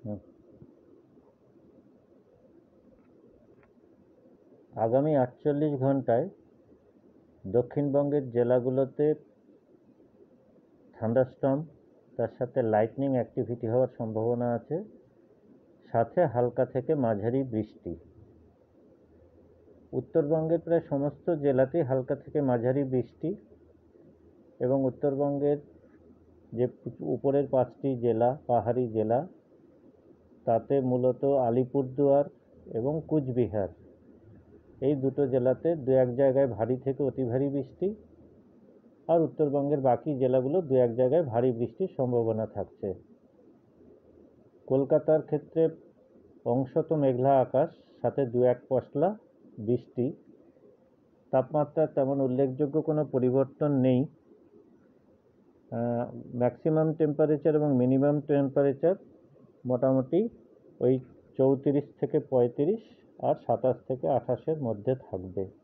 হুম। আগামী 48 ঘন্টায় দক্ষিণবঙ্গের জেলাগুলোতে থান্ডারস্টর্ম তার সাথে লাইটনিং অ্যাক্টিভিটি হওয়ার সম্ভাবনা আছে, সাথে হালকা থেকে মাঝারি বৃষ্টি। উত্তরবঙ্গের প্রায় সমস্ত জেলাতেই হালকা থেকে মাঝারি বৃষ্টি, এবং উত্তরবঙ্গের যে উপরের 5টি জেলা পাহাড়ি জেলা, তাতে মূলত আলিপুরদুয়ার এবং কুচবিহার, এই দুটো জেলাতে দু এক জায়গায় ভারী থেকে অতি ভারী বৃষ্টি, আর উত্তরবঙ্গের বাকি জেলাগুলো দু এক জায়গায় ভারী বৃষ্টির সম্ভাবনা থাকছে। কলকাতার ক্ষেত্রে অংশত মেঘলা আকাশ, সাথে দু এক পশলা বৃষ্টি। তাপমাত্রার তেমন উল্লেখযোগ্য কোনো পরিবর্তন নেই। ম্যাক্সিমাম টেম্পারেচার এবং মিনিমাম টেম্পারেচার মোটামুটি ওই 34 থেকে 35 আর 27 থেকে 28-এর মধ্যে থাকবে।